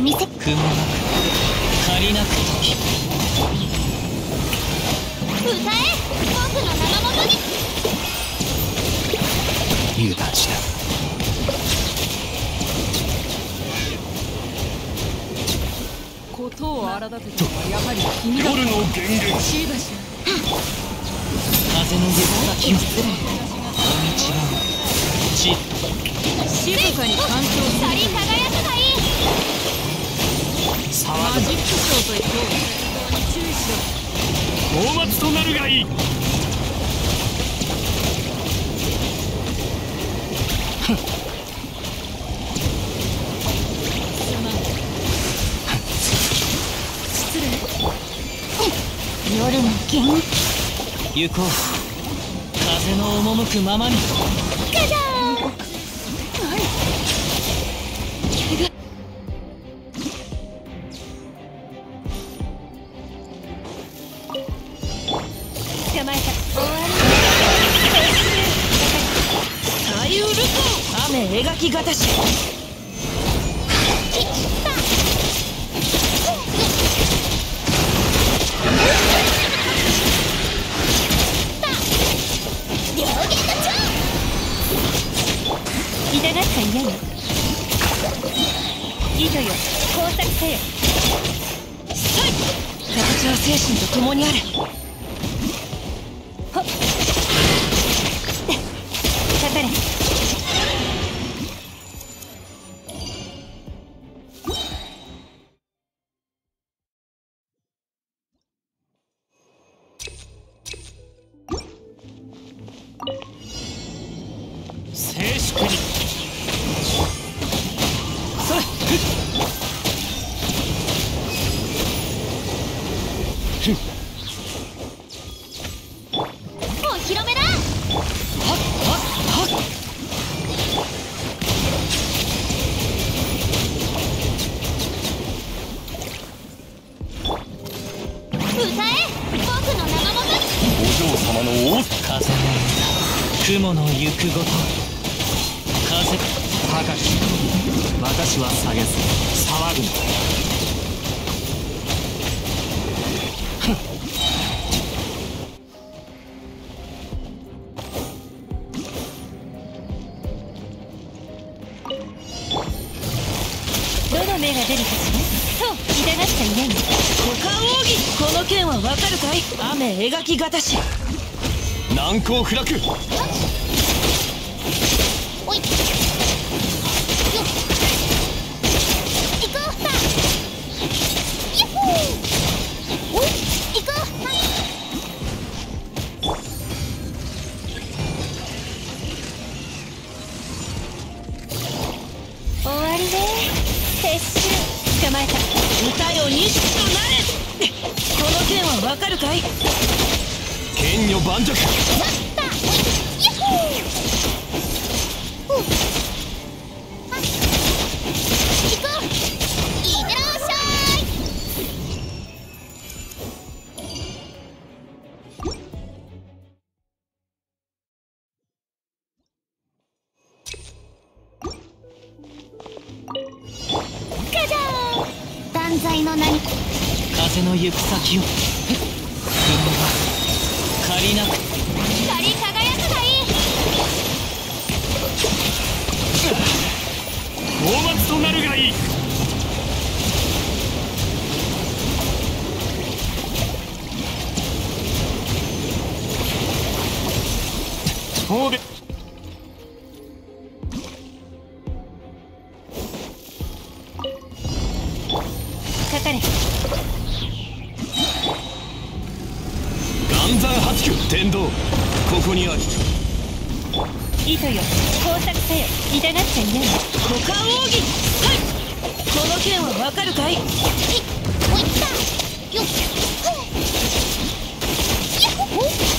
見せ。 雲なく借りなく時歌え、僕の名のもとに。 油断した。 ことを荒立てたのはやはり君だ。 夜の源源。 しばし風の行く先をこんにちはち静かに干渉する。 光り輝くがいい。 騒マジックショーと言っておる。注意しろ。 大松となるがいい。 失礼。 夜の元気。 行こう風の赴くままに。 ガジャーン。捕まえた。終わり。 最ウルト。 雨描きがたし両弦の蝶。痛がっちゃ嫌よ。糸よ、工作せよ。 形は精神と共にある。 ほっ。かかれ。 静粛に。 それお披露目だ。 はっはっはっ歌え、僕の名のもとに。 お嬢様の王。 風の雲の行くごと風高き私は下げず騒ぐな。 どの目が出るかしら。そう、痛がっちゃいないの。 股間奥義この剣はわかるかい。雨描きがたし難攻不落。 おい。よっ。行こう。ヤッホー。おい。行こう。終わりね。撤収。捕まえた。 歌よ錦となれ。この剣はわかるかい。 剣女盤石。 やった。ヤッホー。ほう。行こう。いってらっしゃい。ガジャーン。断罪の名に。 風の行く先を雲が借りなく光り輝くがいい。 大松となるがいい。そうで。 かかれ。 岩山八九天道ここにあり。 糸よ、工作せよ。痛がっちゃいないの。 股間奥義はいこの剣はわかるかい。 おいった。よっ。ほう。やっほほ。